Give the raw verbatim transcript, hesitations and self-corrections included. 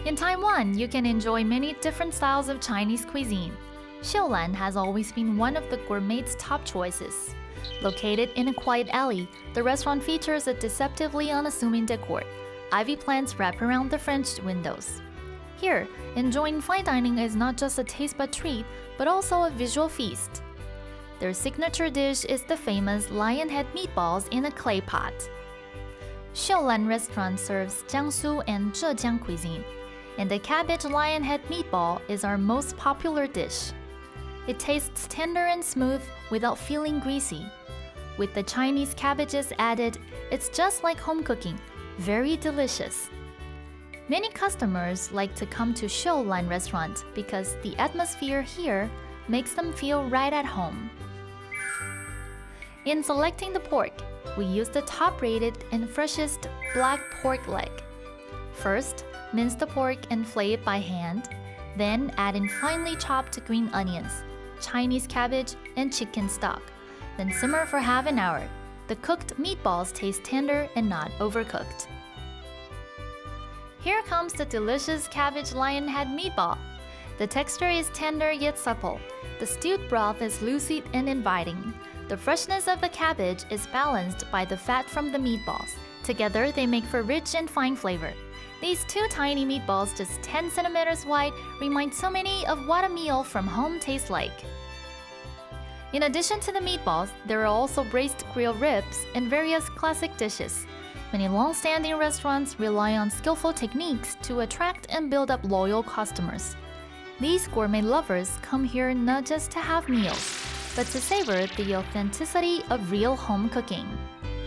In Taiwan, you can enjoy many different styles of Chinese cuisine. Xiulan has always been one of the gourmet's top choices. Located in a quiet alley, the restaurant features a deceptively unassuming decor. Ivy plants wrap around the French windows. Here, enjoying fine dining is not just a taste bud treat, but also a visual feast. Their signature dish is the famous lion head meatballs in a clay pot. Xiulan Restaurant serves Jiangsu and Zhejiang cuisine, and the cabbage lion head meatball is our most popular dish. It tastes tender and smooth without feeling greasy. With the Chinese cabbages added, it's just like home cooking, very delicious. Many customers like to come to Xiulan Restaurant because the atmosphere here makes them feel right at home. In selecting the pork, we use the top-rated and freshest black pork leg. First, mince the pork and flay it by hand, then add in finely chopped green onions, Chinese cabbage, and chicken stock. Then simmer for half an hour. The cooked meatballs taste tender and not overcooked. Here comes the delicious cabbage lion head meatball. The texture is tender yet supple. The stewed broth is lucid and inviting. The freshness of the cabbage is balanced by the fat from the meatballs. Together, they make for rich and fine flavor. These two tiny meatballs, just ten centimeters wide, remind so many of what a meal from home tastes like. In addition to the meatballs, there are also braised grilled ribs and various classic dishes. Many long-standing restaurants rely on skillful techniques to attract and build up loyal customers. These gourmet lovers come here not just to have meals, but to savor the authenticity of real home cooking.